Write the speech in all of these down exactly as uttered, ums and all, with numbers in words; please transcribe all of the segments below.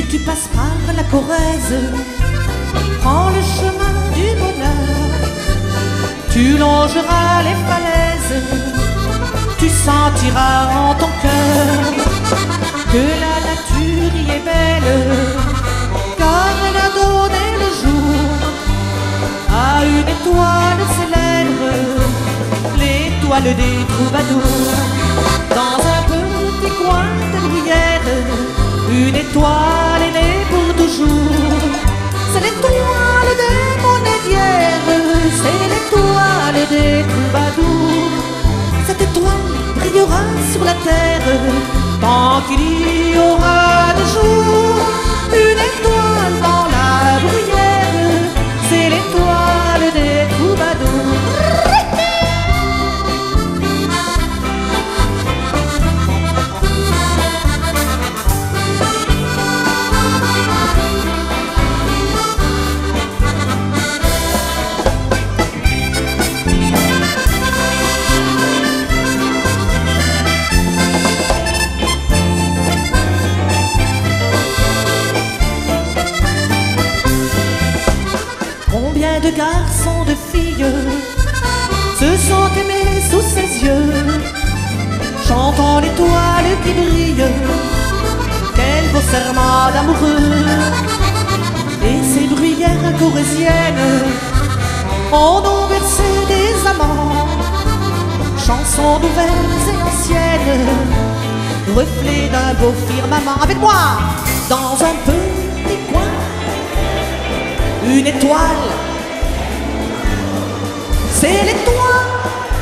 tu passes par la Corrèze, prends le chemin du bonheur. Tu longeras les falaises, tu sentiras en ton cœur que la nature y est belle, car elle a donné le jour à une étoile célèbre, l'étoile des troubadours. Dans un petit coin de bruyère, une étoile est née pour toujours. C'est l'étoile des monédières, c'est l'étoile des troubadours. Cette étoile brillera sur la terre tant qu'il y aura des jours. Une étoile dans la bruyère, c'est l'étoile des troubadours. Combien de garçons, de filles se sont aimés sous ses yeux, chantant l'étoile qui brille, quel beau serment d'amoureux. Et ces bruyères corréziennes en ont versé des amants, chansons nouvelles et anciennes, reflet d'un beau firmament. Avec moi, dans un petit coin, une étoile, c'est l'étoile,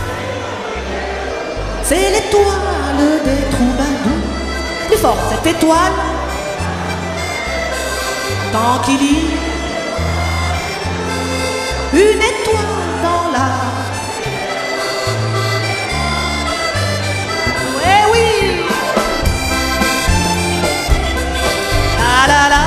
c'est l'étoile des troubadours. Plus fort, cette étoile, tant qu'il y a une étoile dans la... Eh oui, la la la.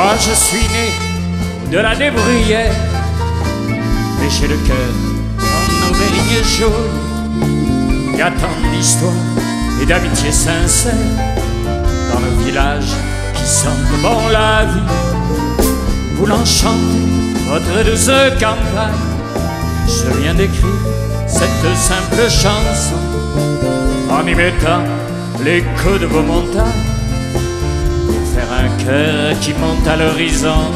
Moi je suis né au-delà des bruyères, mais j'ai le cœur en Auvergne jaune. Il y a tant d'histoires et d'amitié sincère dans nos villages qui sentent bon la vie. Voulant chanter votre douce campagne, je viens d'écrire cette simple chanson en y mettant l'écho de vos montagnes pour faire un cœur qui monte à l'horizon.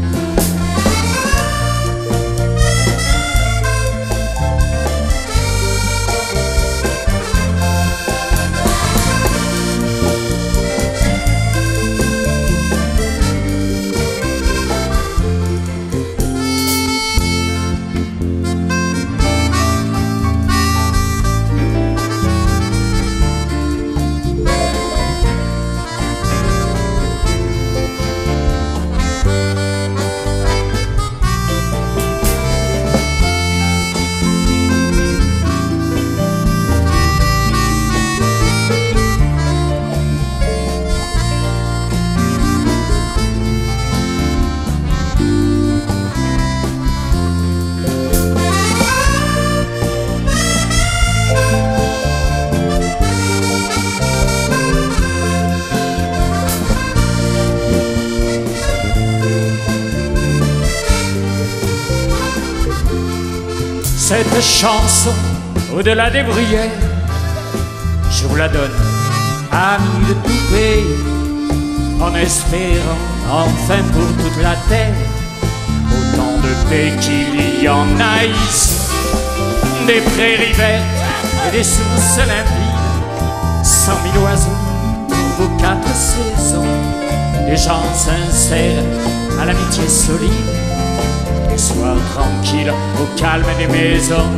Cette chanson, au-delà des bruyères, je vous la donne, amis de tout pays, en espérant enfin pour toute la terre autant de paix qu'il y en a ici, des prairies vertes et des sources limpides, cent mille oiseaux pour vos quatre saisons, des gens sincères à l'amitié solide, des soirs tranquilles au calme des maisons.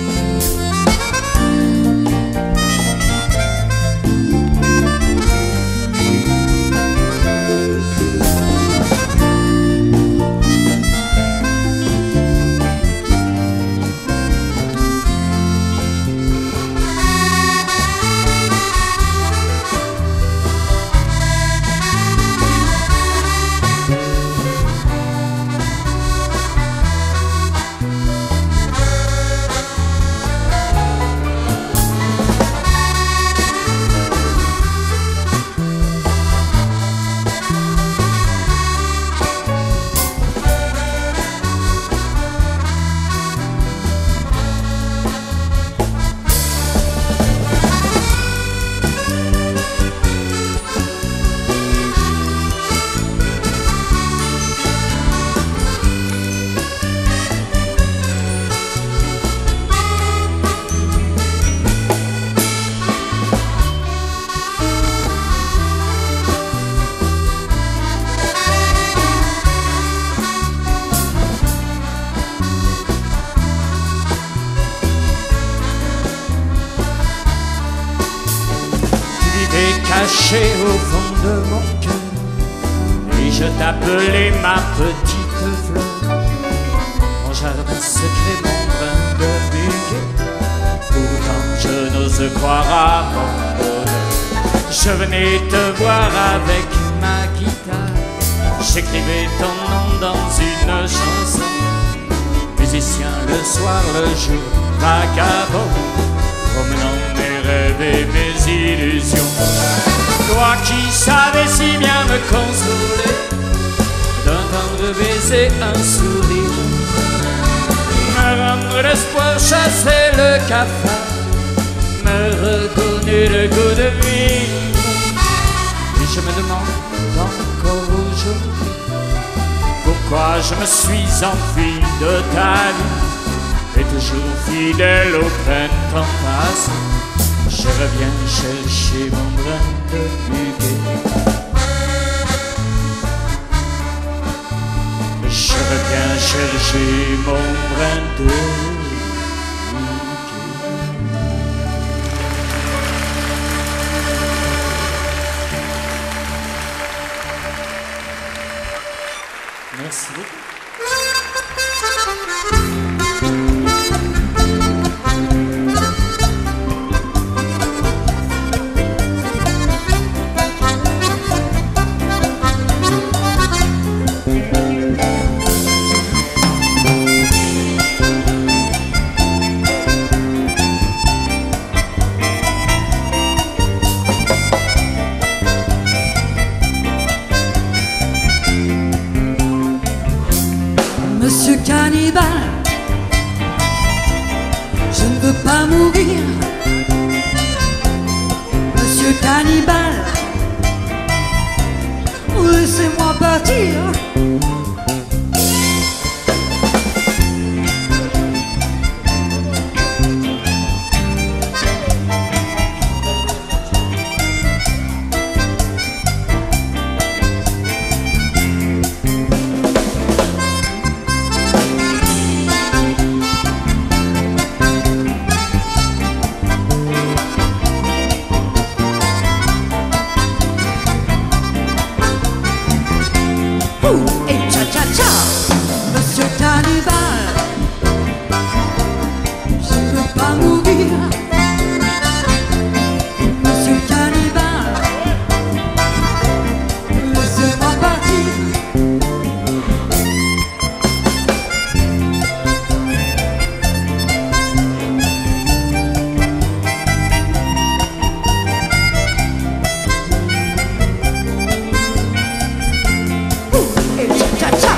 Caché au fond de mon cœur, et je t'appelais ma petite fleur, mon jardin secret, mon brin de muguet. Pourtant je n'ose croire à mon bonheur. Je venais te voir avec ma guitare, j'écrivais ton nom dans une chanson. Musicien le soir, le jour, vagabond, promenant mes rêves et mes illusions. Toi qui savais si bien me consoler, d'un tendre baiser, un sourire, me rendre l'espoir, chasser le cafard, me redonner le goût de vivre. Et je me demande encore aujourd'hui pourquoi je me suis enfui de ta vie. Et toujours fidèle au printemps passé, je reviens chercher mon brin de muguet. Je reviens chercher mon brin de muguet. Merci beaucoup. laissez-moi partir. Et cha-cha-cha, monsieur cannibale, je ne veux pas mourir. Monsieur cannibale, laissez-moi partir. Cha-cha!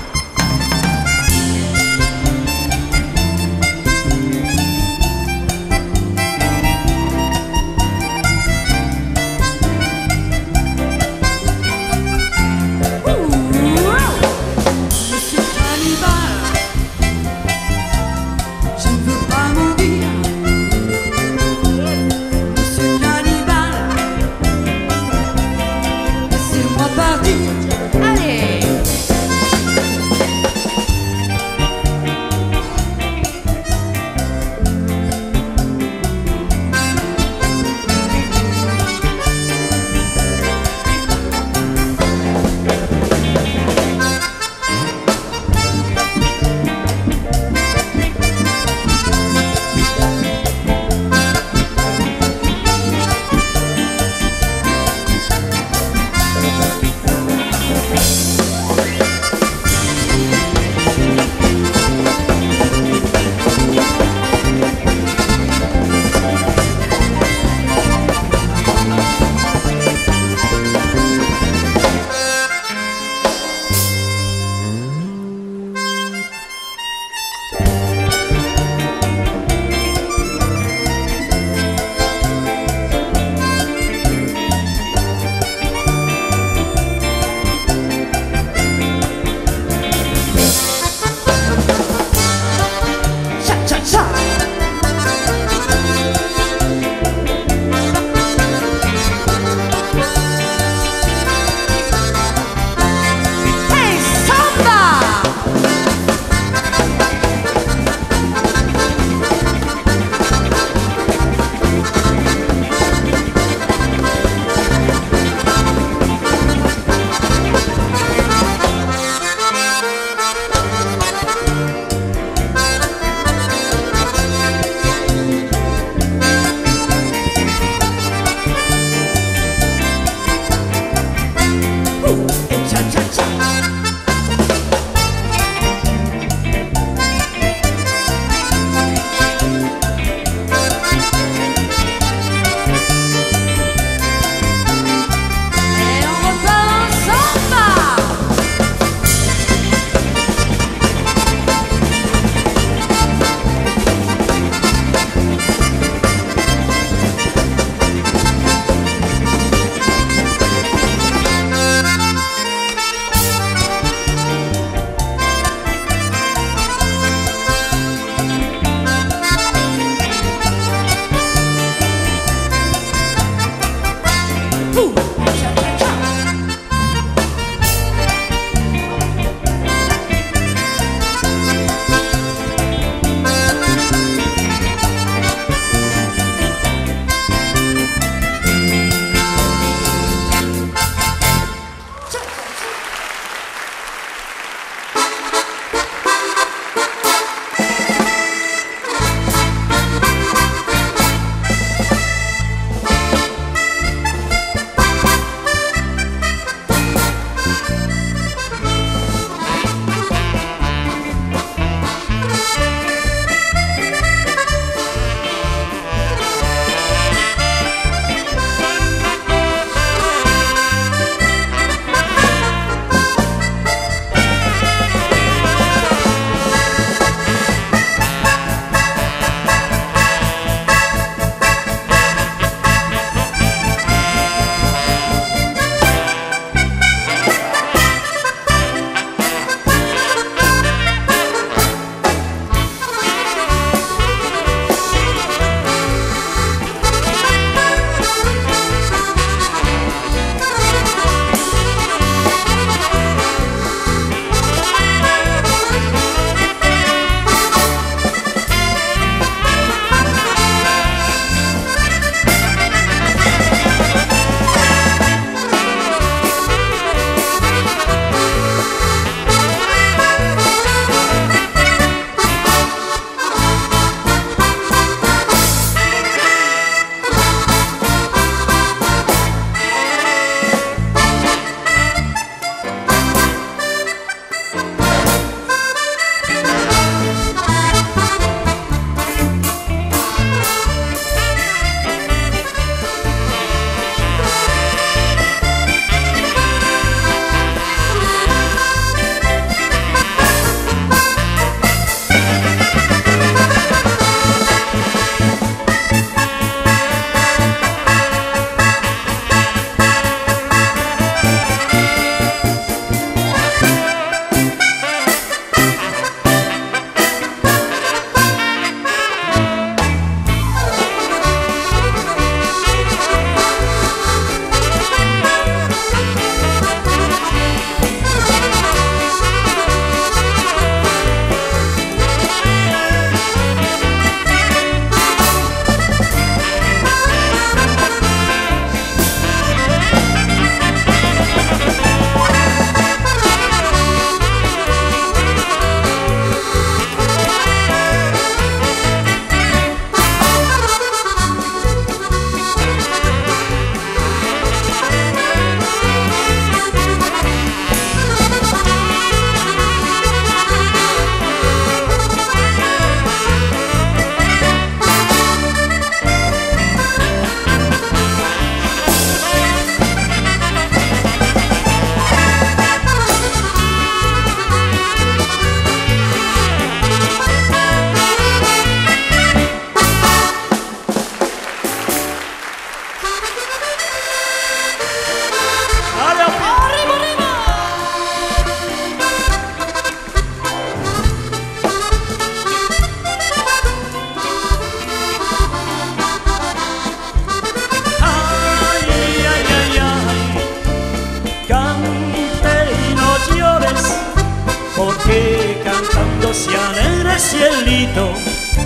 Monsieur cannibale, je ne veux pas mourir. Monsieur cannibale, laissez-moi partir. Allez!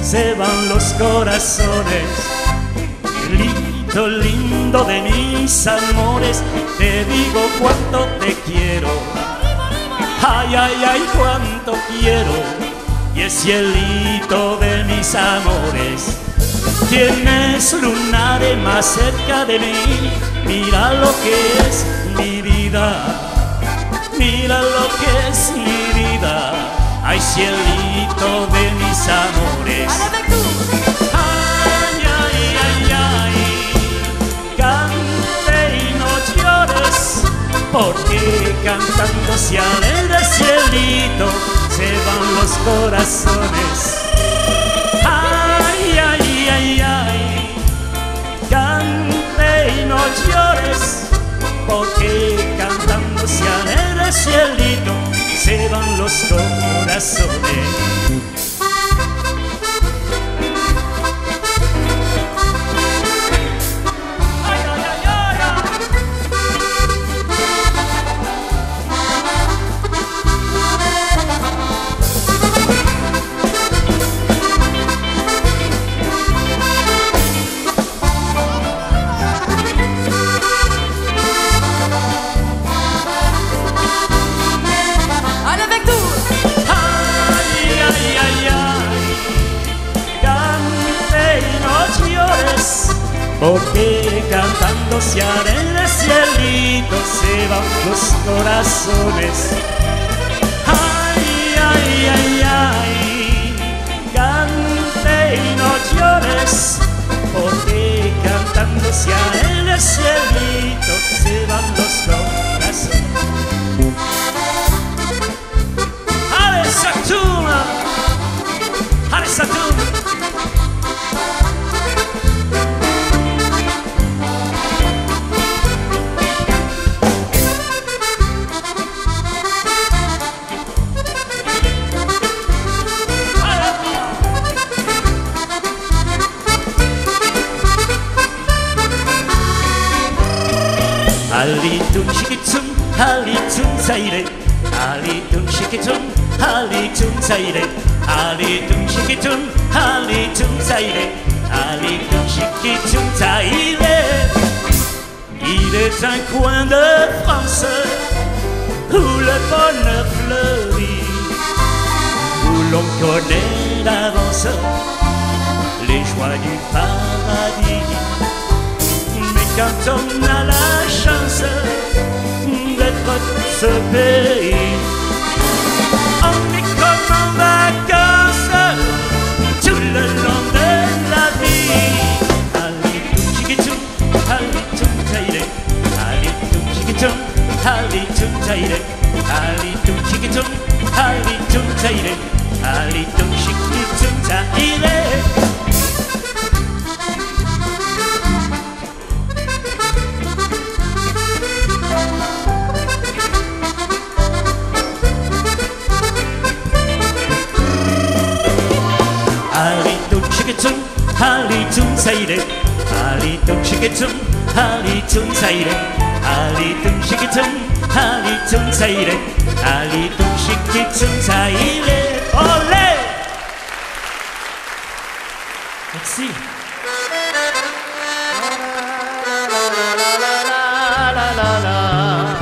se van los corazones. Lindo, lindo de mis amores, te digo cuánto te quiero. Ay, ay, ay, cuánto quiero. Y el cielito de mis amores, tienes lunares más cerca de mí. Mira lo que es mi vida, mira lo que es mi vida. Ay, cielito de mis amores. Ay, ay, ay, ay, cante y no llores, porque cantando se alegra el cielito, se van los corazones. Ay, ay, ay, ay, cante y no llores, porque cantando se alegra el cielito, se van los corazones. Porque cantando se alegra el cielito, se van los corazones. Ay, ay, ay, ay, cante y no llores, porque cantando se alegra el cielito, se van los corazones. ¡Ale, Saturna! ¡Ale, Saturna! Halitum shikitum, halitum zaire, halitum shikitum, halitum zaire, halitum shikitum, halitum zaire, halitum shikitum zaire. Il est un coin de France où le bonheur fleurit, où l'on connaît d'avance les joies du paradis. Quand on a la chance d'être ce pays, on est comme en vacances tout le long de la vie. Halitum chiquitum, halitum zaire, halitum chiquitum, halitum zaire, halitum chiquitum, halitum zaire, halitum chiquitum zaire. Halitum zaire, halitum shikitum, halitum zaire, halitum shikitum, halitum zaire, halitum shikitum zaire. Olé! Merci. La la la la.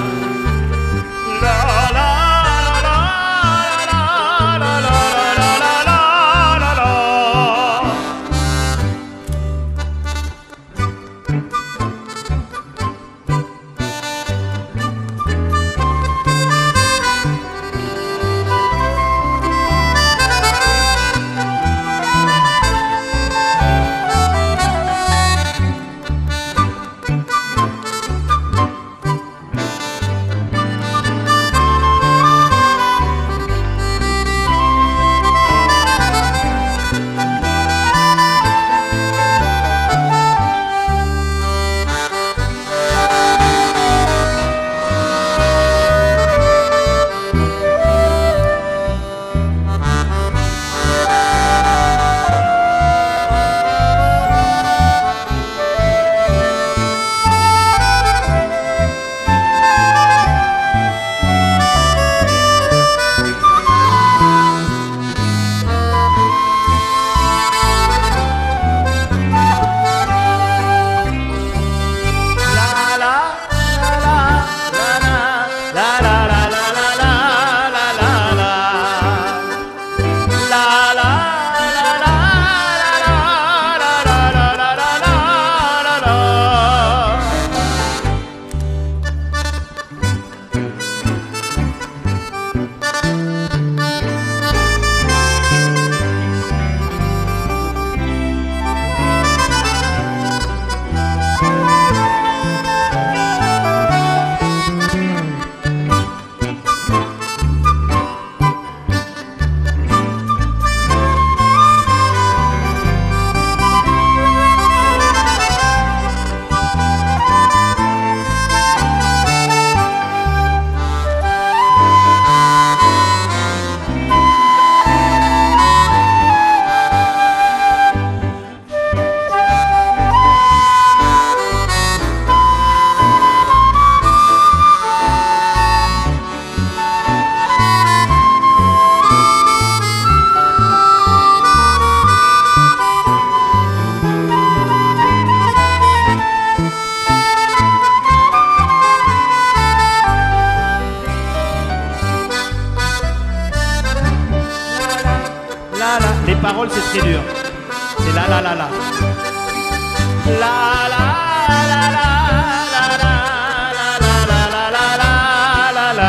paroles, c'est très dur. C'est la la la la. La la la la la la la la la la la la.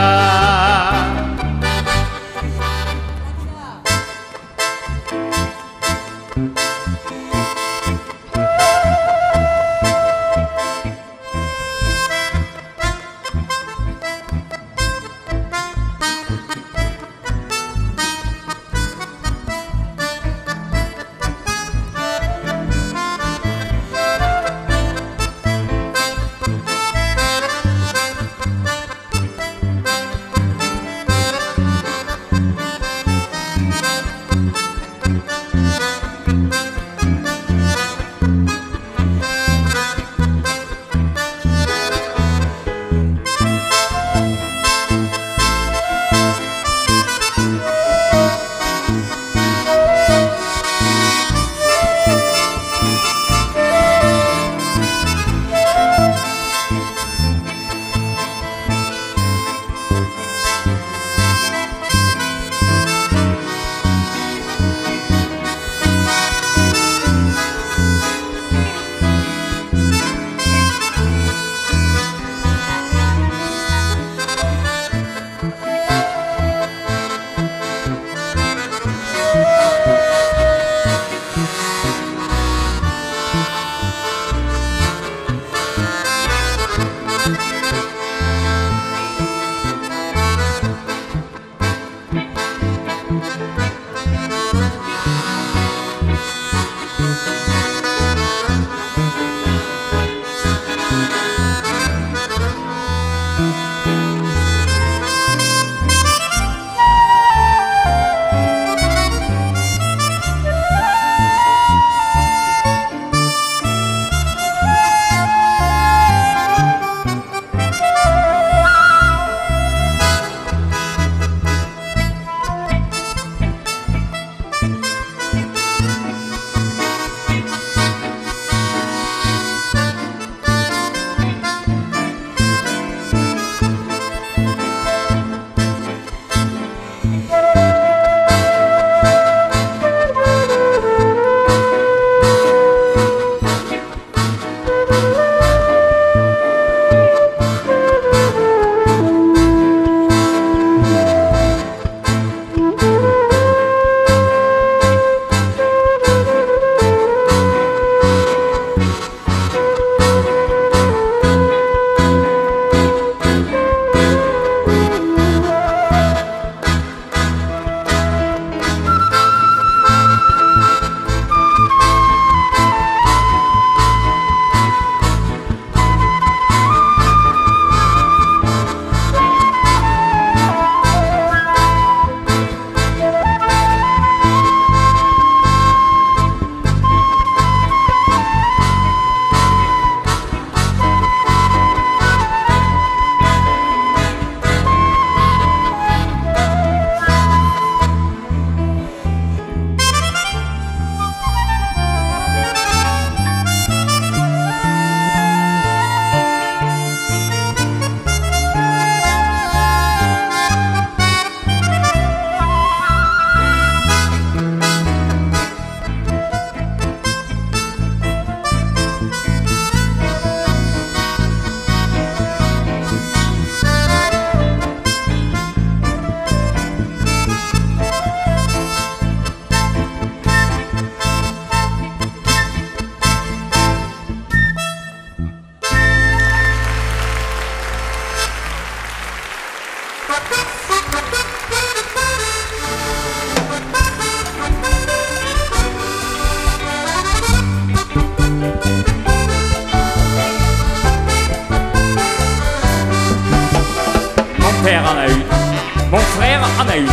père en a une, mon frère en a une.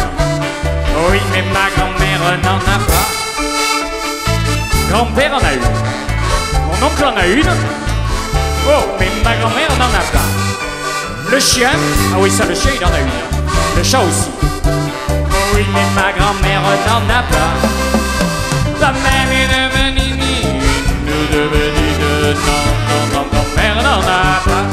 Oui, mais ma grand-mère n'en a pas. Grand-père en a une, mon oncle en a une. Oh, mais ma grand-mère n'en a pas. Le chien, ah oui, ça, le chien, il en a une. Le chat aussi. Oh oui, mais ma grand-mère n'en a pas. Pas même une menini, une devenue de non, non, non, grand-mère n'en a pas.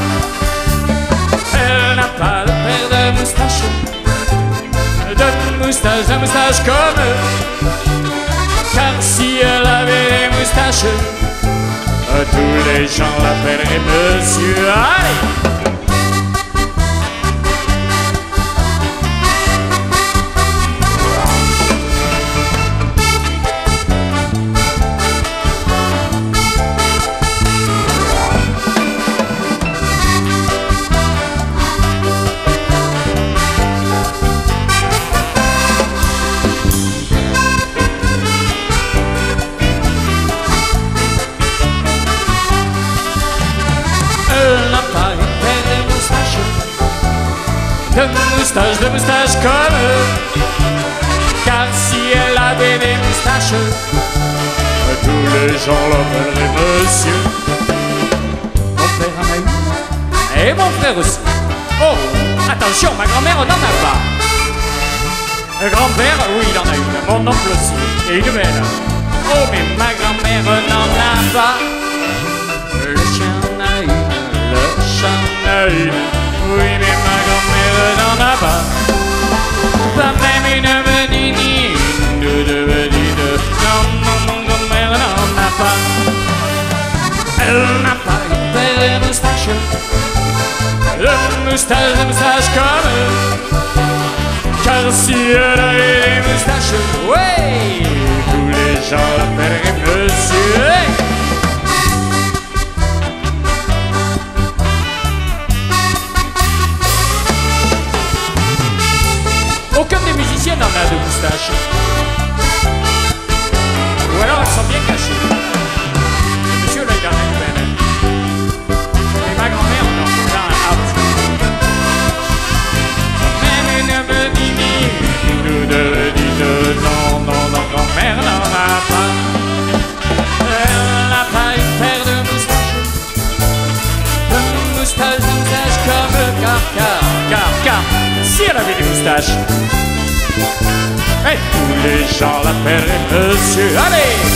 Elle n'a pas de paire de moustaches, de moustaches, de moustaches comme eux. moustaches. Tous les gens l'appelleraient monsieur. Allez! De moustache, de moustache comme eux. Car si elle avait des moustaches, tous les gens l'appelleraient monsieur. Mon père en a eu, et mon frère aussi. Oh, attention, ma grand-mère n'en a pas. Le grand-père, oui, il en a une. Mon oncle aussi, et une belle. Oh, mais ma grand-mère n'en a pas. Le chien en a une, le chat en a une. Oui, mais ma grand-mère n'en a pas. Pas même une venini, une de venine. Non, non, mon grand-mère n'en a pas. Elle n'a pas une belle moustache. Le moustache, de moustache comme eux. Car si elle avait des moustaches, ouais, tous les gens l'appelleraient monsieur. Hey! Aucun des musiciens n'en a de moustache. Ou alors elles sont bien cachées. Monsieur là, il en a une belle. Et ma grand-mère, on en fait un out. Même une petite, une de dix, non, non, non, grand-mère n'en a pas. Elle n'a pas une paire de moustaches. De moustaches, de moustaches comme car, car, car, car. Si elle avait des moustaches, et tous les gens l'appelleraient monsieur. Allez!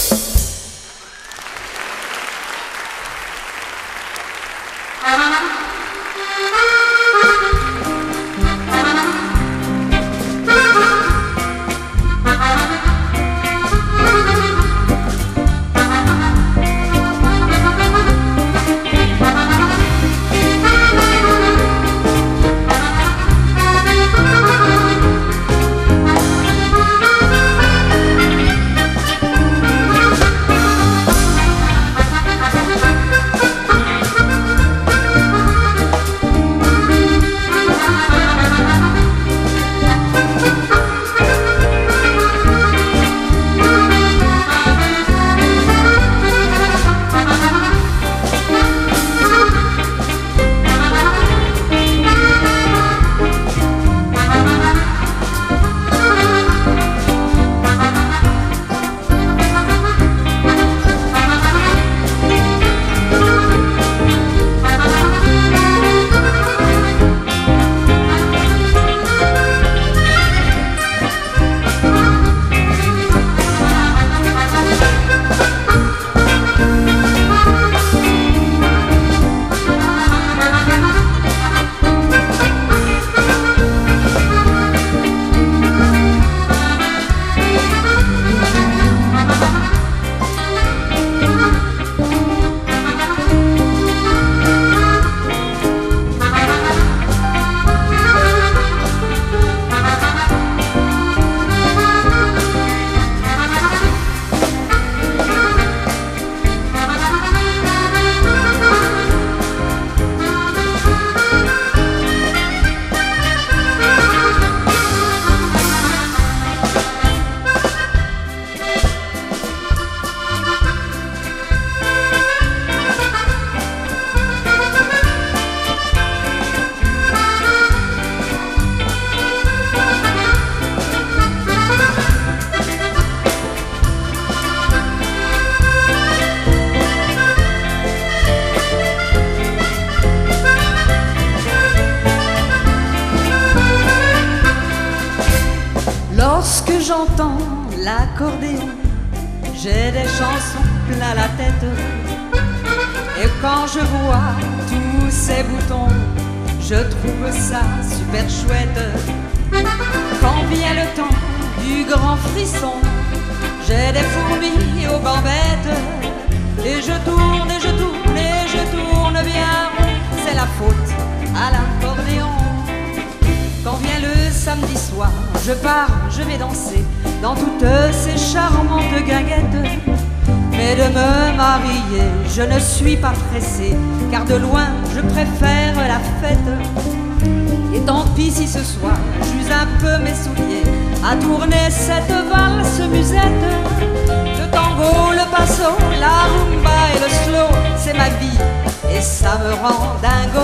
j'entends l'accordéon, j'ai des chansons plein la tête. Et quand je vois tous ces boutons, je trouve ça super chouette. Quand vient le temps du grand frisson, J'ai des fourmis aux gambettes, et je tourne et je tourne et je tourne bien rond. C'est la faute à l'accordéon. Quand vient le samedi soir, je pars, je vais danser dans toutes ces charmantes guinguettes. Mais de me marier, je ne suis pas pressée, car de loin je préfère la fête. Et tant pis si ce soir j'use un peu mes souliers à tourner cette valse musette. Le tango, le passo, la rumba et le slow, c'est ma vie et ça me rend dingo.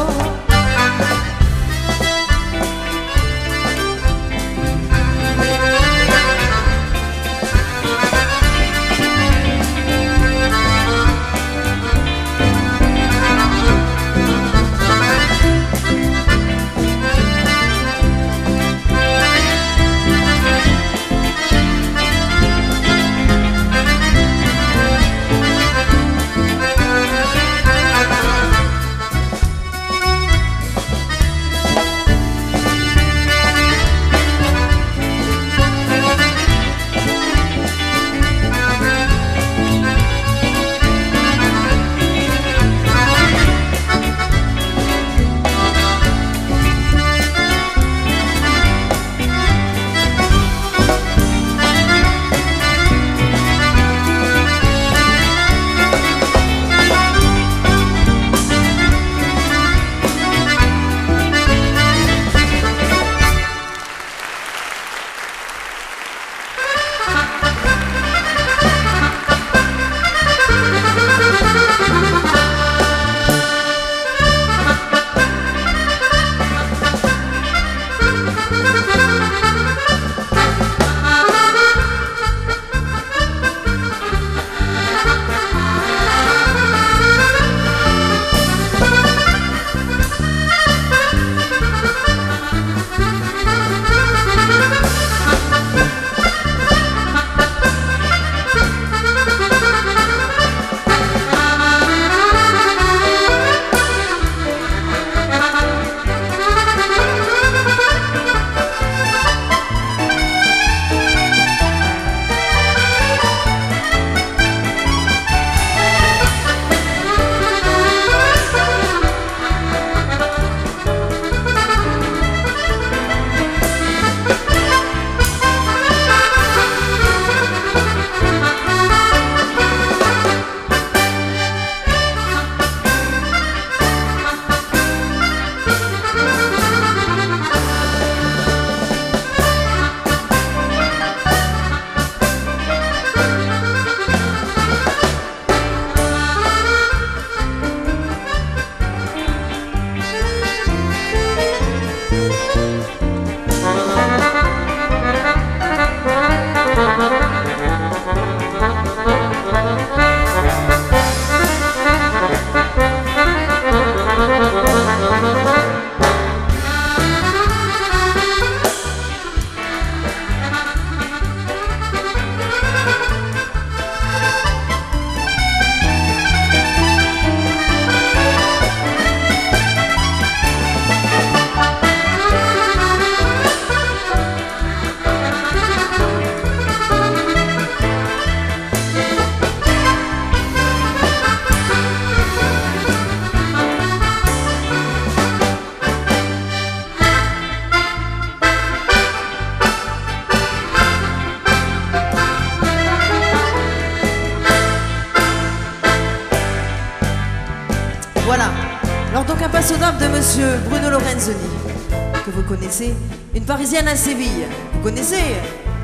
Voilà. Alors donc un passo doble de monsieur Bruno Lorenzoni, que vous connaissez, une Parisienne à Séville. Vous connaissez?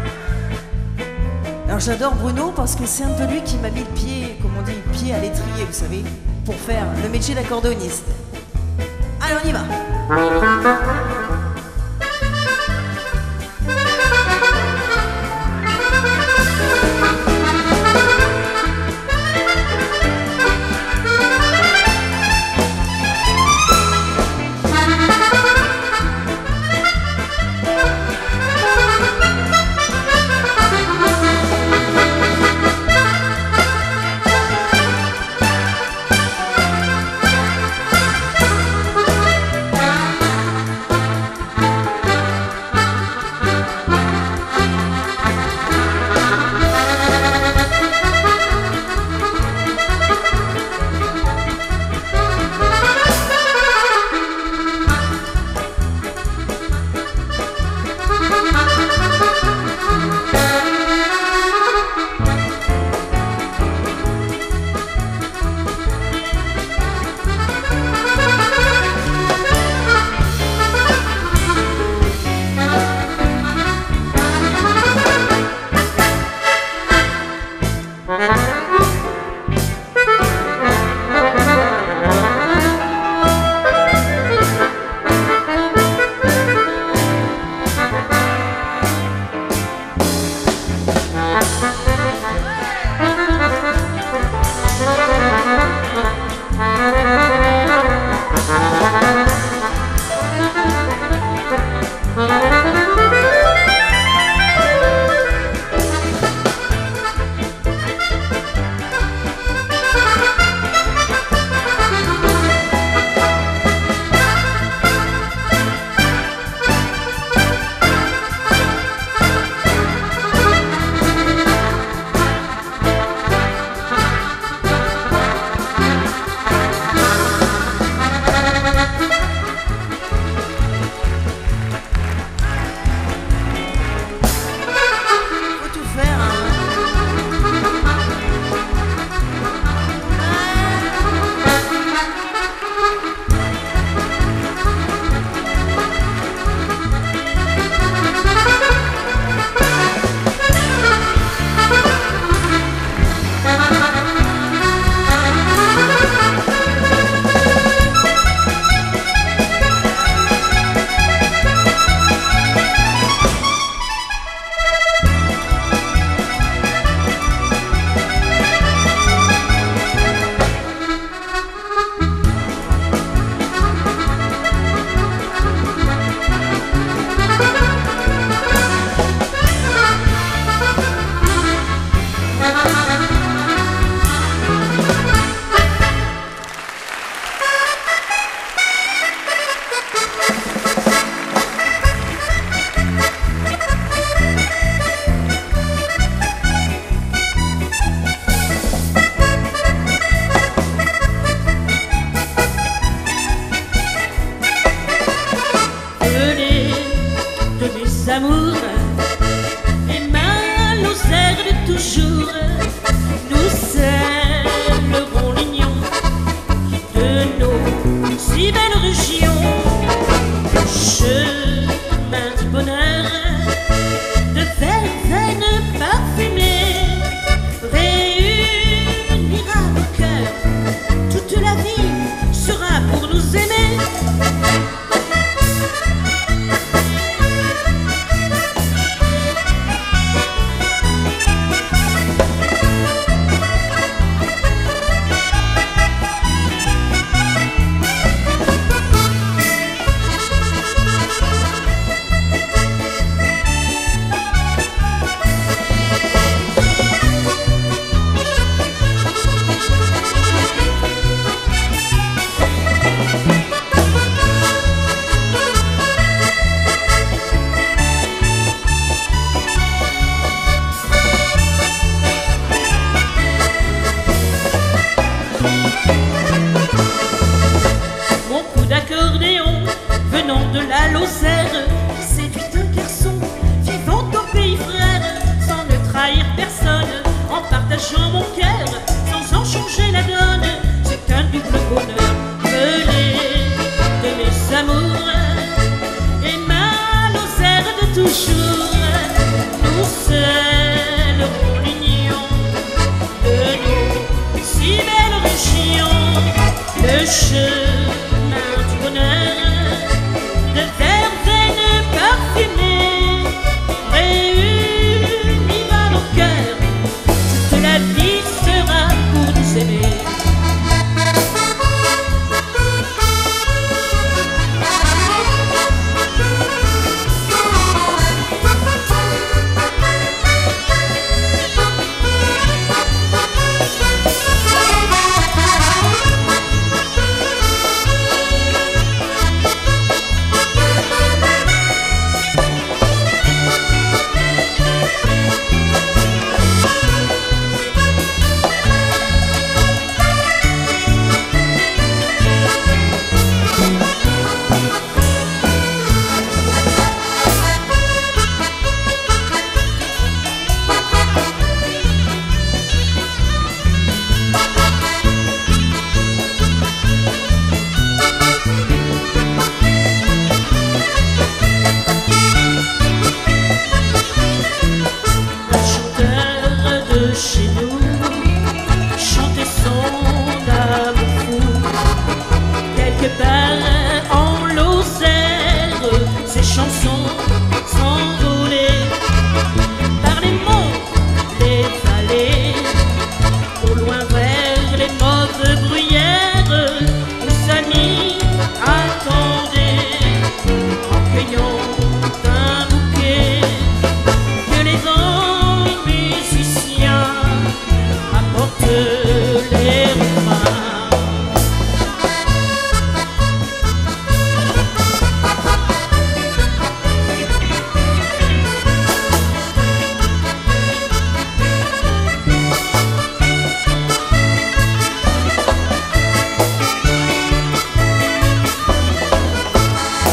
Alors j'adore Bruno parce que c'est un peu lui qui m'a mis le pied, comme on dit, le pied à l'étrier, vous savez, pour faire le métier d'accordéoniste. Allez, on y va.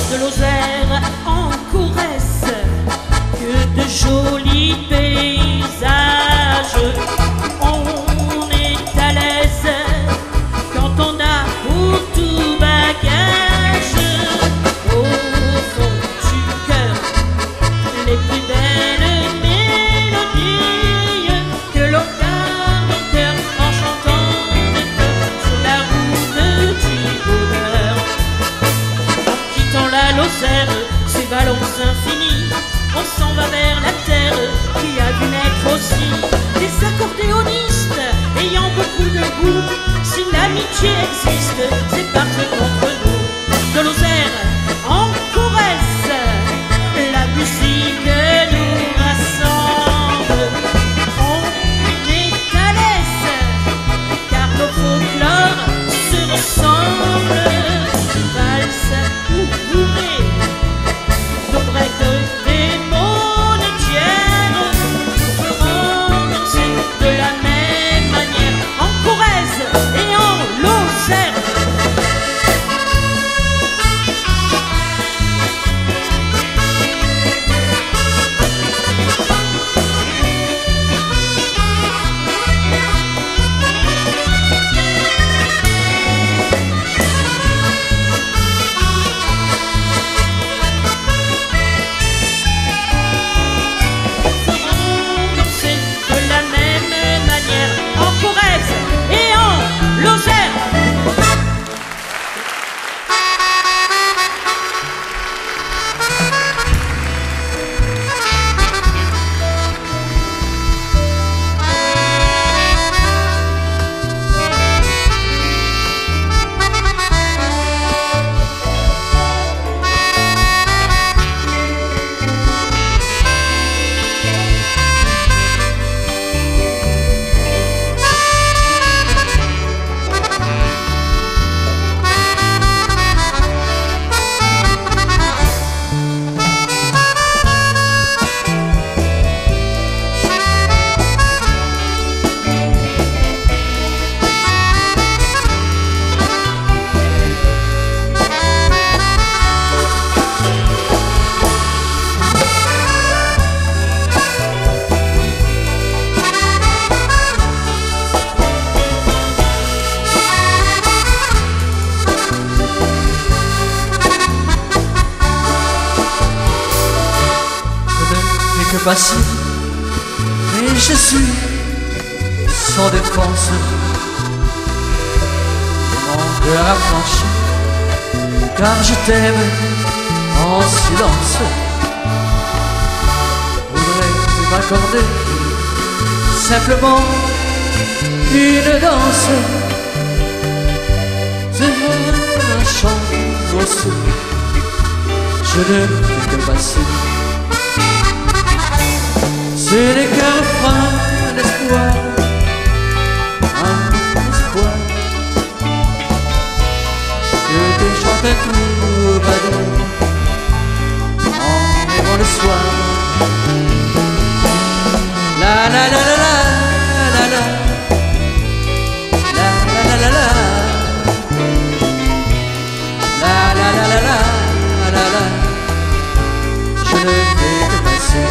de Lozère en Corrèze, que de jolis paysages. On est à l'aise quand on a pour tout bagage. Au fond du cœur, les plus belles mélodies que l'on garde au cœur en chantant sur la route du bonheur. En quittant la Lozère, ses balances infinies, on s'en va vers la terre qui a vu naître aussi des accordéonistes ayant beaucoup de goût. Si l'amitié existe, c'est parce qu'entre nous, de Lozère en Corrèze, la musique nous rassemble. On est à l'aise car nos folklores se ressemblent. Valse ou bourrée, nos breaks des monétières nous feront danser de la même manière en Corrèze et en Lozère. Passif, mais je suis sans défense. Mon cœur a flanchi, car je t'aime en silence. Voudrais-tu m'accorder simplement une danse? C'est un chant aussi, je ne fais que passer. C'est les cœurs freins d'espoir, un espoir que tes chants tout badin en rêvant le soir. La la la la la la la la la la la la la la la la la. Je ne fais que passer.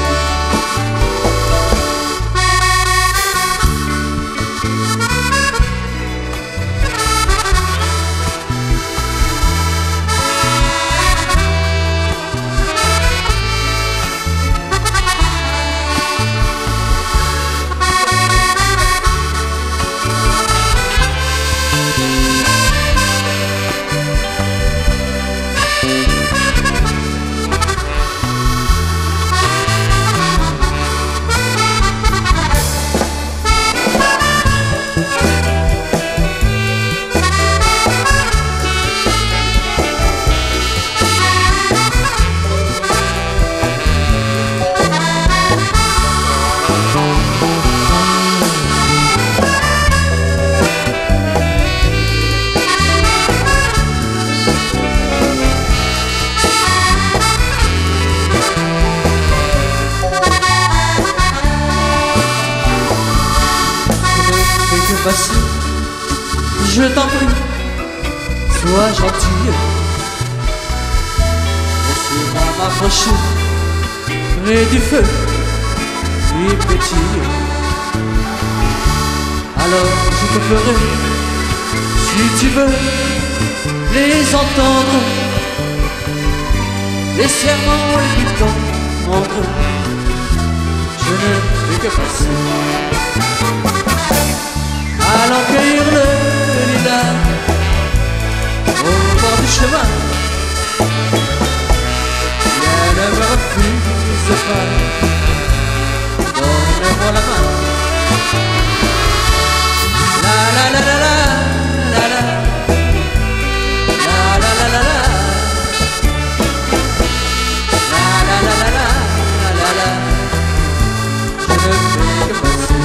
Voici, je t'en prie, sois gentille. m'approcher près du feu qui pétille. Alors je te ferai, si tu veux, les entendre, les serments, les butons entre eux. Je ne fais que passer. Allons cueillir le lilas au bord du chemin. Rien ne me refuse pas. Donne-moi la main. La la la la la la la la la la la la la la la la la. Je ne fais que passer.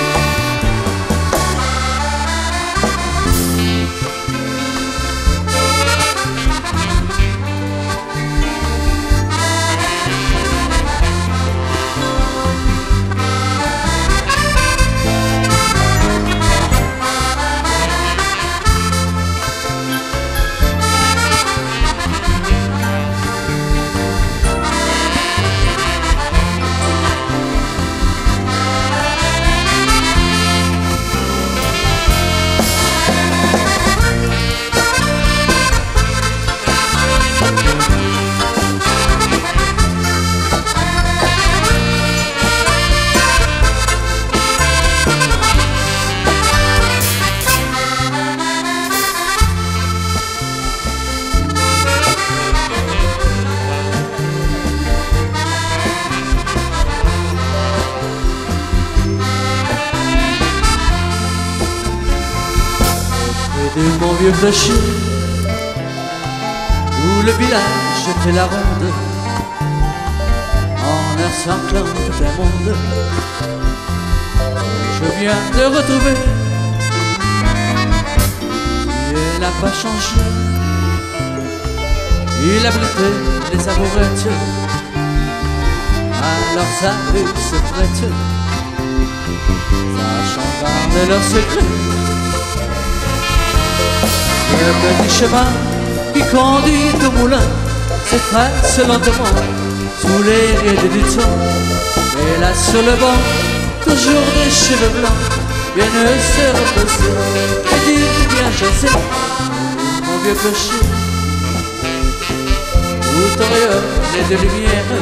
De mon vieux clocher où le village fait la ronde en un sanglant tout un monde. Je viens de retrouver il n'a pas changé. Il abritait les amourettes, alors sa rue se prête, sachant garder leurs secrets. Le petit chemin qui conduit au moulin s'efface lentement sous les rides du temps. Et là sur le banc, toujours des cheveux blancs viennent se reposer et dire bien je sais, mon vieux clocher, où t'auréoles de lumière,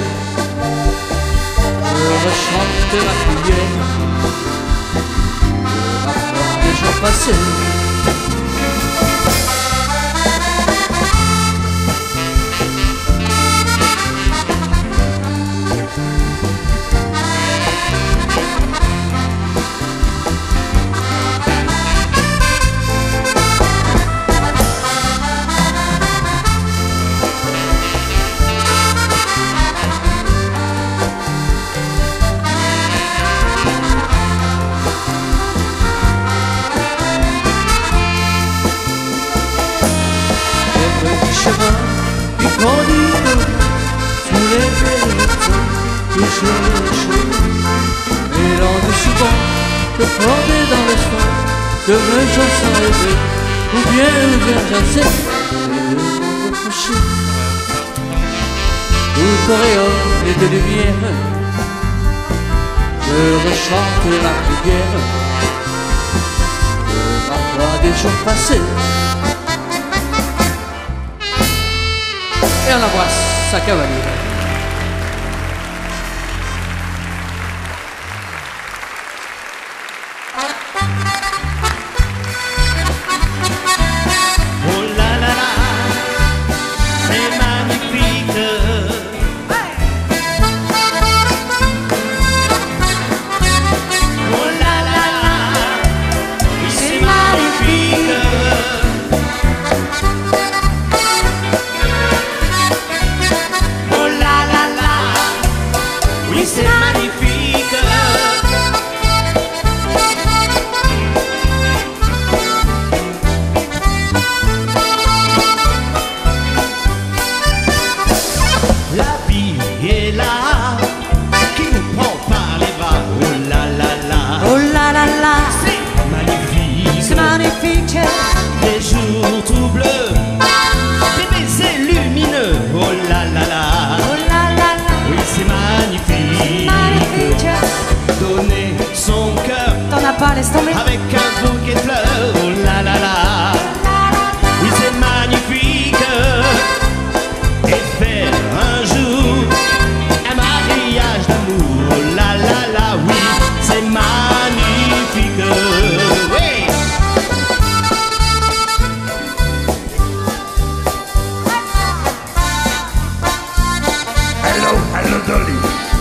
je rechante la prière de ma foi des jours passés. Chemin qui conduit sous les verres, toujours les cheveux, mêlant souvent de porter dans le soin, de me gens sans rêver, ou bien, ou bien, je sais, et de mon recoucher, tout auréole et de lumière, je rechante la prière de ma foi des jours passés. Et on embrasse sa cavalière. Oh là là là, c'est magnifique. Oh là là là, oui c'est magnifique. Oh là laisse tomber. Avec un bouquet de fleurs, oh la la la. Oui, c'est magnifique. Et faire un jour un mariage d'amour, oh la la la. Oui, c'est magnifique. Oui. Hello, hello, Dolly.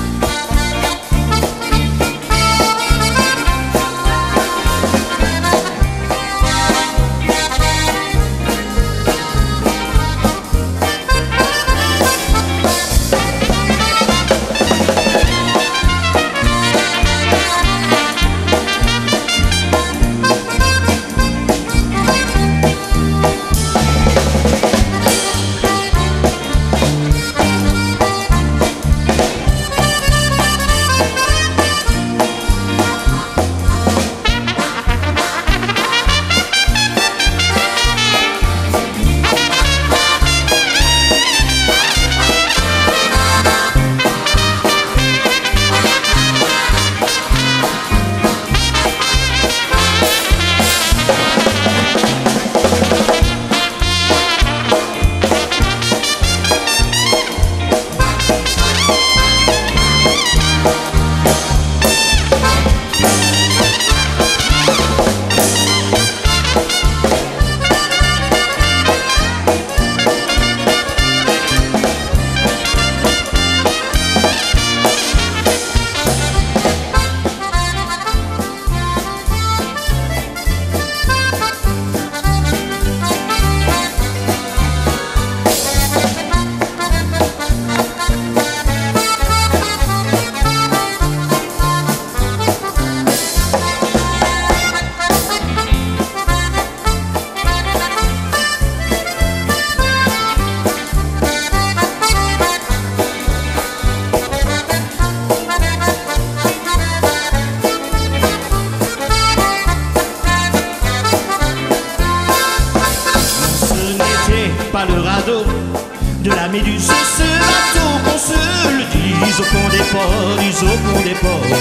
Pas le radeau de la Méduse, ce bateau qu'on se le dise au fond des ports, dise au fond des ports.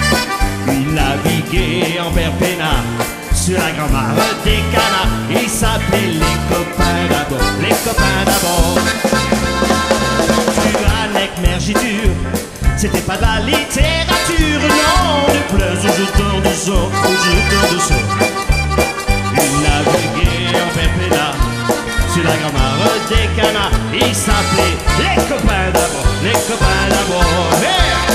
Il naviguait en Perpénat sur la grand mare des canards. Il s'appelait les copains d'abord, les copains d'abord. Tuanec, Mergiture, c'était pas de la littérature, non, de pleurs aux jeteurs de sang, aux jeteurs de sang. Il naviguait en Perpénat sur la grand mare des canards. Il s'appelait les copains d'abord, les copains d'abord. Hey!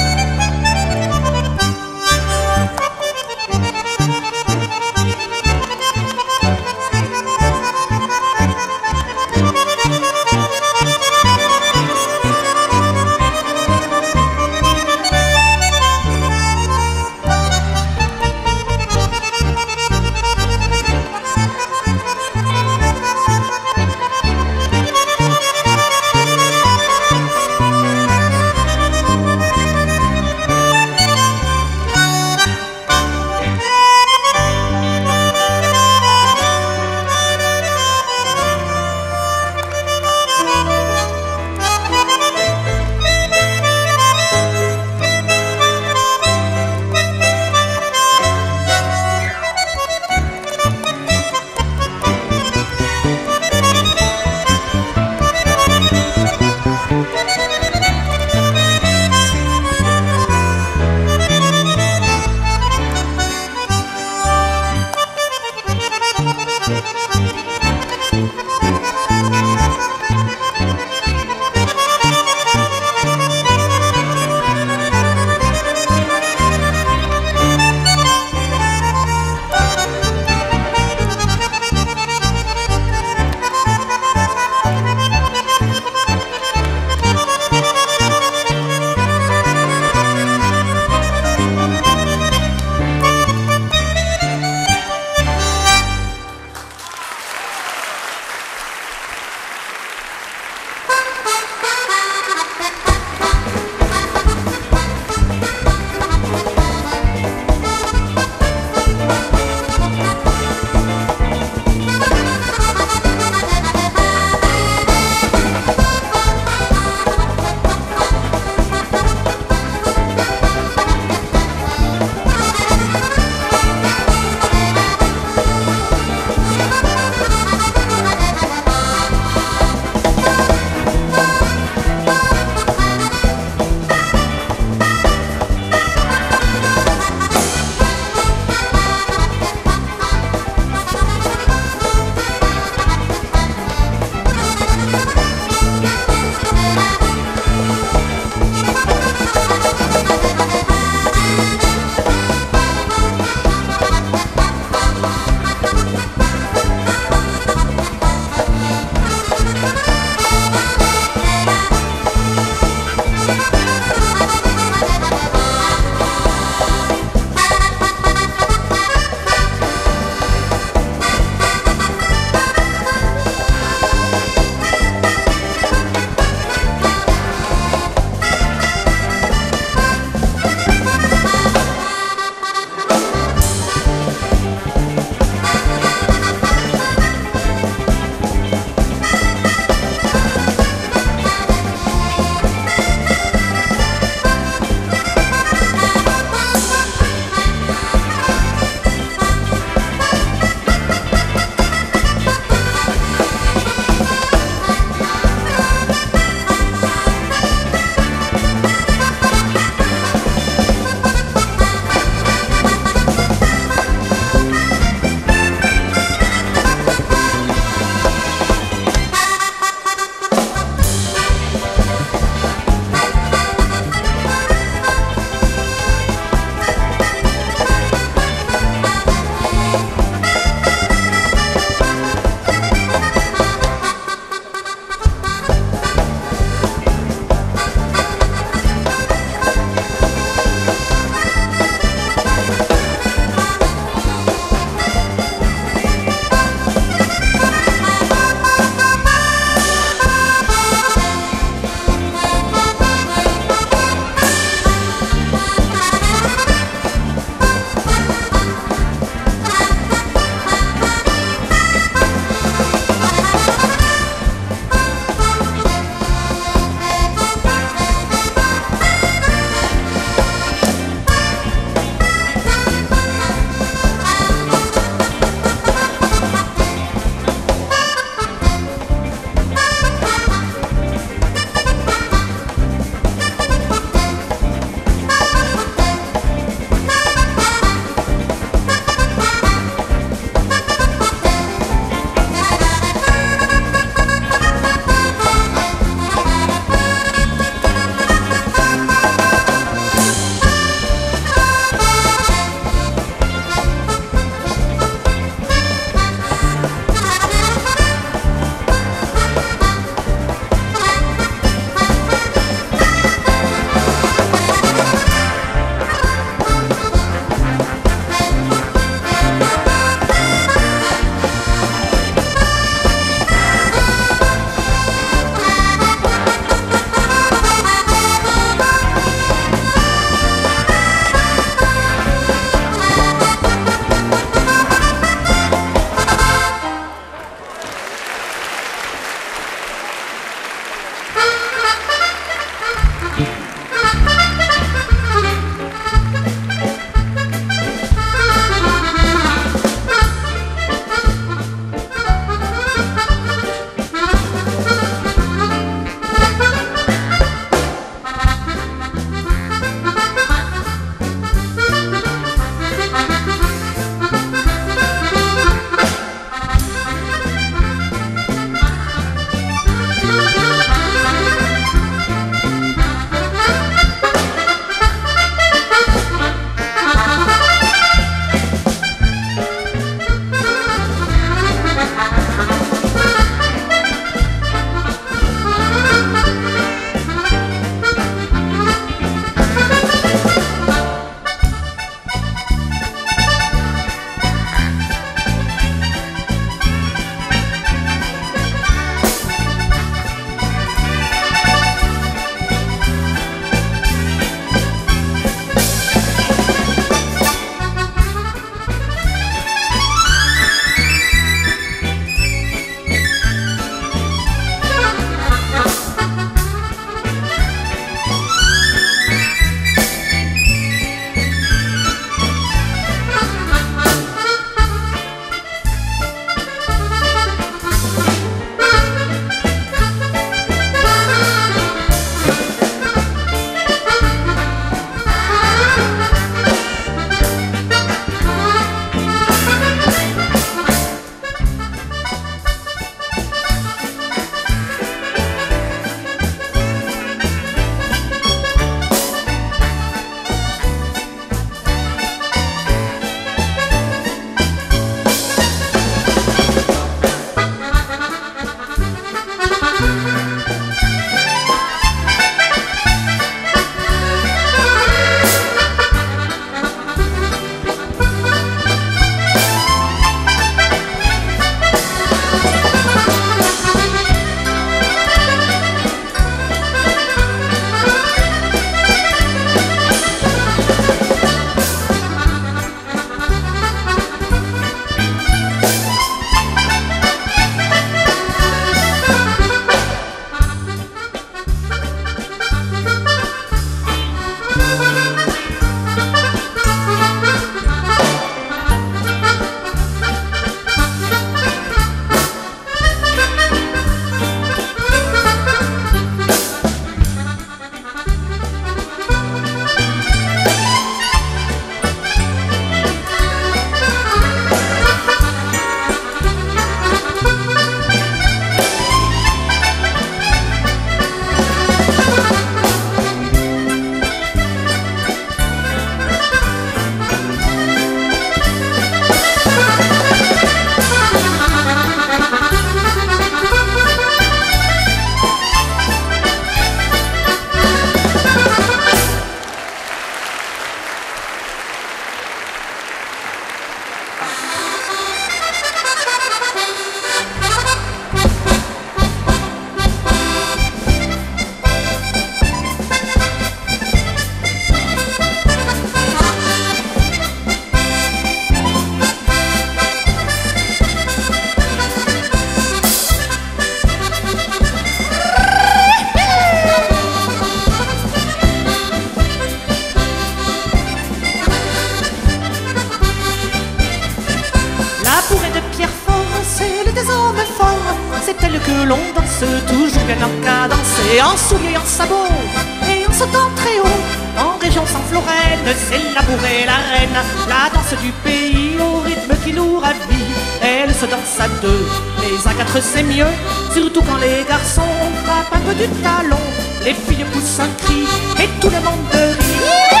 l'on danse toujours bien en cadence, et en souliers, en sabots, et en sautant très haut. En région sans Florène, c'est la bourre et la reine, la danse du pays au rythme qui nous ravit. Elle se danse à deux, mais à quatre c'est mieux, surtout quand les garçons frappent un peu du talon. Les filles poussent un cri et tout le monde rit.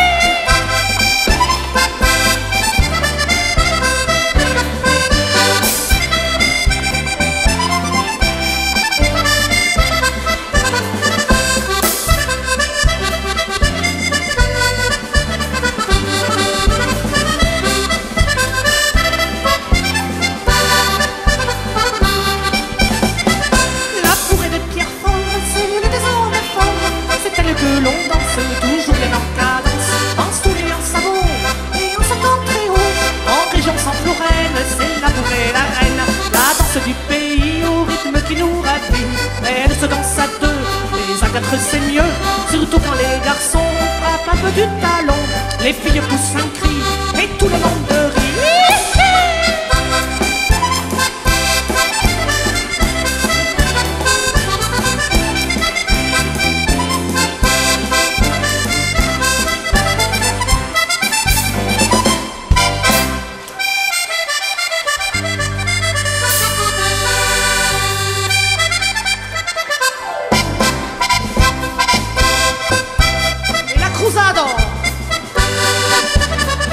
Que l'on danse toujours bien en cadence, en souliers, en sabots, et en sautant très haut. En région sans Florène, c'est la bourre et la reine, la danse du pays au rythme qui nous ravit. Elle se danse à deux, mais à quatre c'est mieux, surtout quand les garçons frappent un peu du talon. Les filles poussent un cri et tout le monde rit. Cruzado.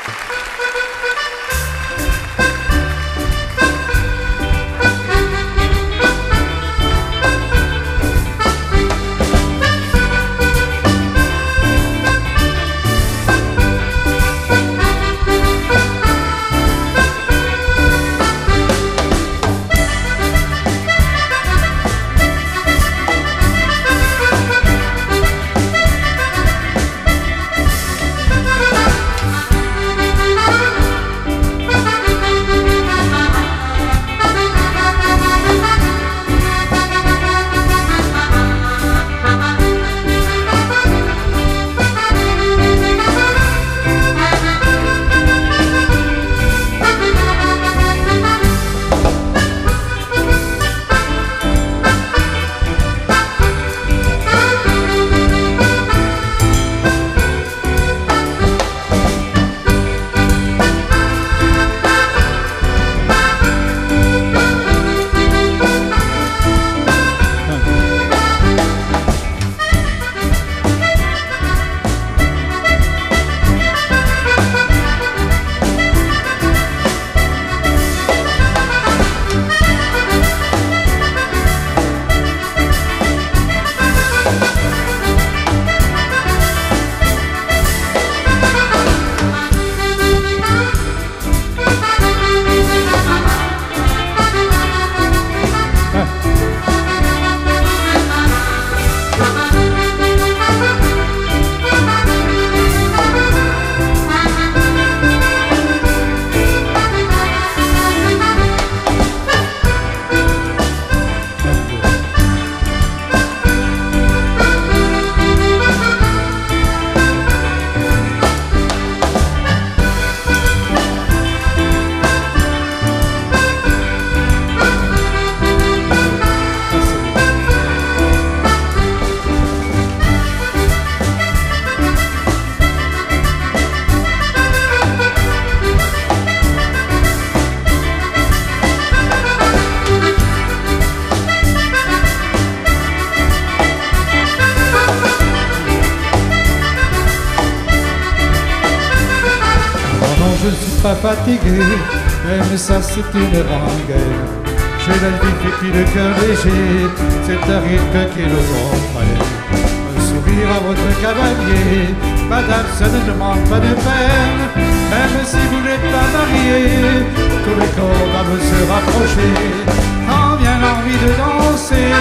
je ne suis pas fatigué, même ça c'est une rengaine. J'ai la vie et puis le cœur léger, c'est un rythme qui nous entraîne. Un sourire à votre cavalier, madame, ça ne demande pas de peine. Même si vous n'êtes pas marié, tous les corps doivent se rapprocher. Quand vient l'envie de danser,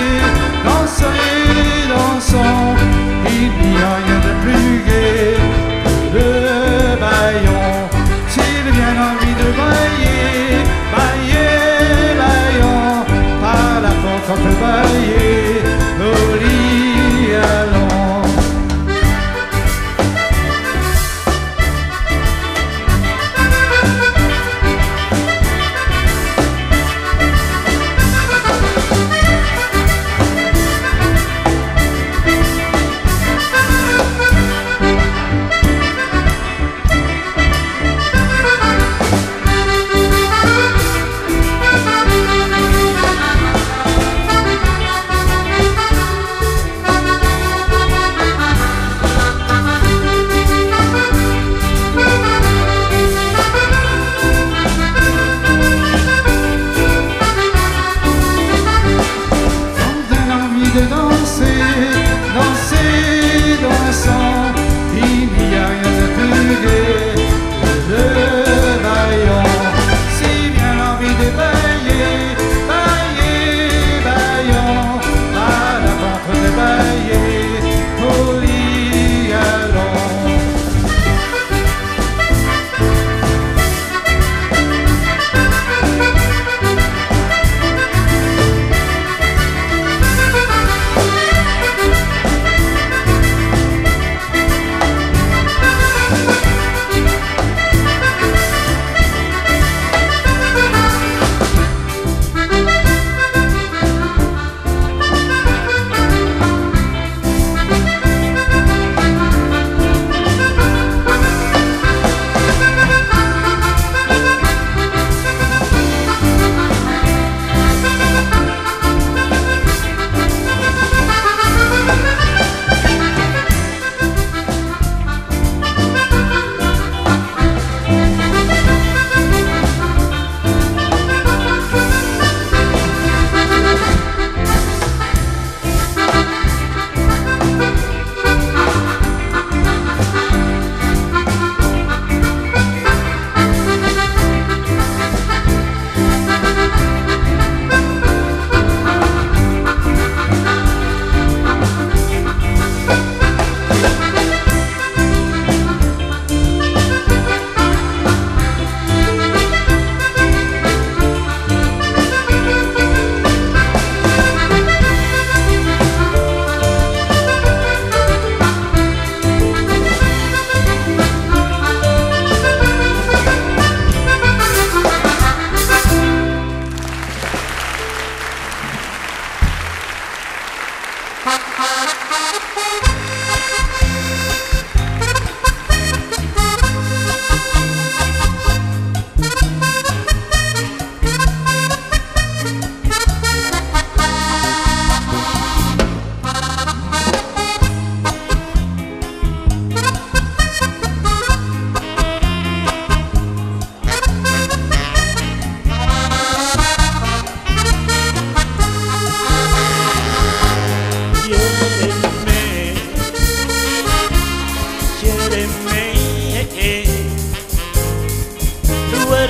danser, dansons, il n'y a rien de plus gai que le baillon. S'il vient l'envie de bailler, bailler, baillons, par la porte on peut bailler, au lit allons.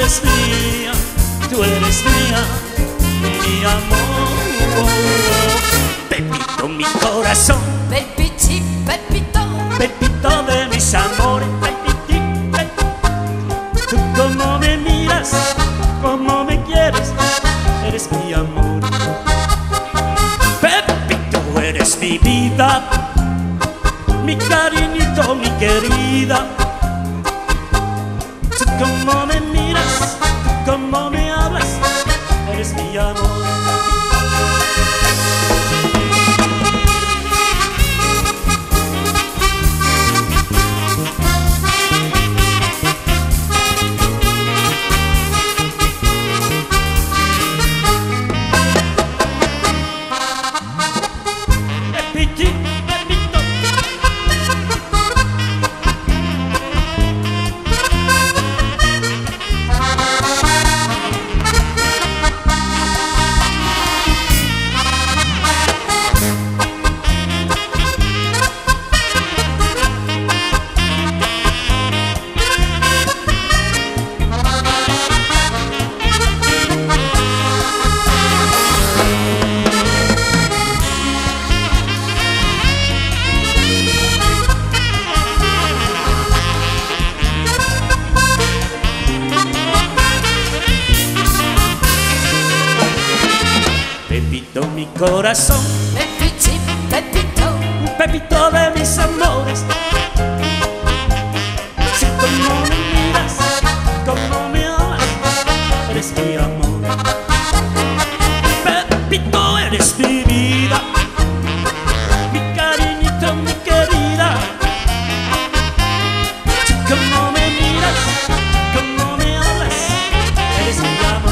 eres mía, tú eres mía, mi amor. Pepito, mi corazón, Pepiti, Pepito, Pepito de mis amores, Pepiti, Pepito. Tú como me miras, como me quieres, eres mi amor. Pepito, eres mi vida, mi cariñito, mi querida. Tú como me miras, tú como me hablas, eres mi amor. Pepiti, Pepito. Pepito, mi corazón, Pepiti, Pepito, Pepito de mis amores. Si como me miras, como me amas, eres mi amor. Pepito, eres mi vida, mi cariñito, mi querida. Si como me miras, como me hablas, eres mi amor.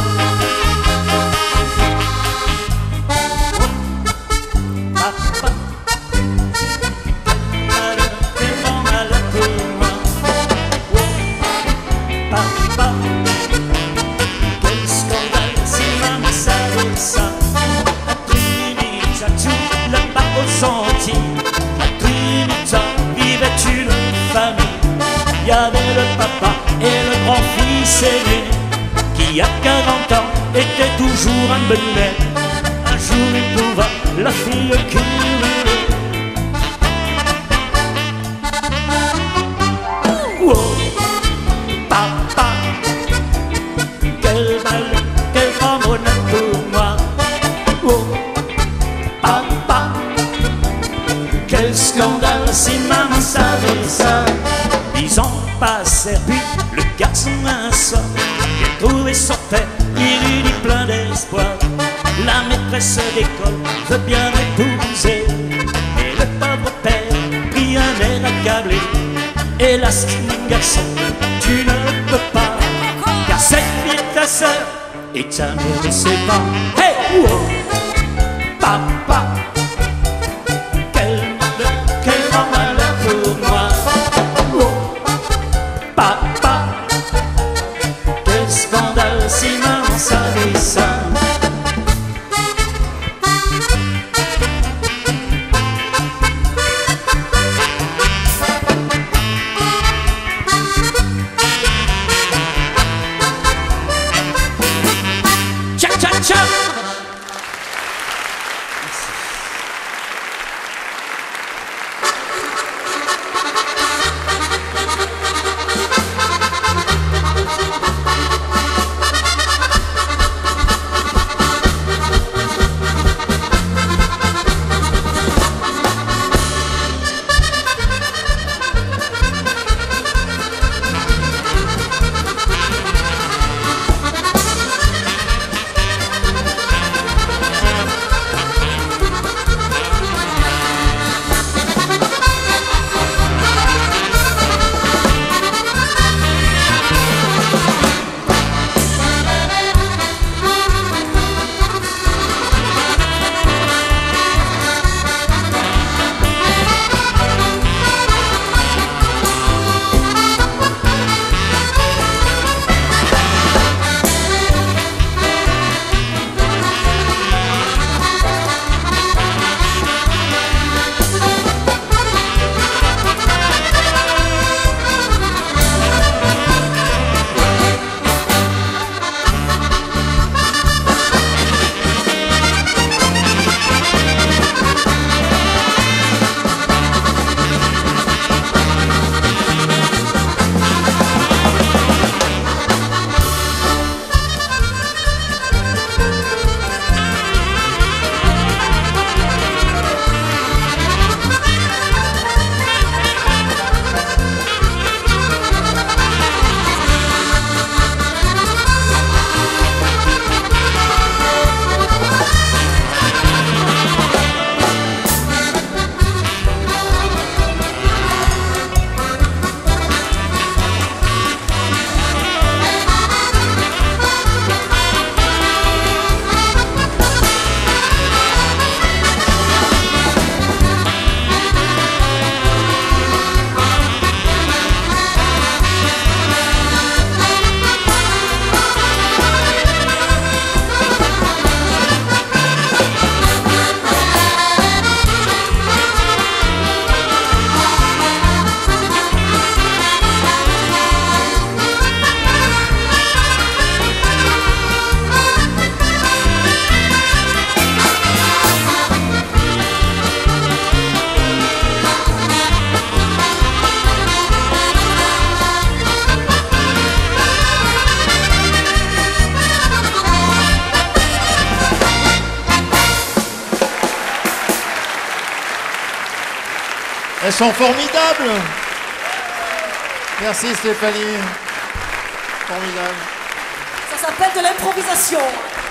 La Trinita vivait une famille. Il y avait le papa et le grand-fils aîné qui à quarante ans était toujours un bonnet. Un jour il trouva la fille qu'il voulait. Oh, papa, quel mal, quel grand bonheur pour moi. Oh, papa, quel scandale si maman savait ça. Dix ans passèrent, puis le garçon un soir, il a trouvé son père, il lui dit plein d'espoir. La maîtresse d'école veut bien l'épouser, et le pauvre père prit un air accablé. Hélas, mon garçon, tu ne peux pas, car cette fille est ta sœur, et ta mère ne sait pas. Hey, oh, papa, si maman savait ça. Tcha tcha tcha. Elles sont formidables. Merci Stéphanie. Formidable. Ça s'appelle de l'improvisation.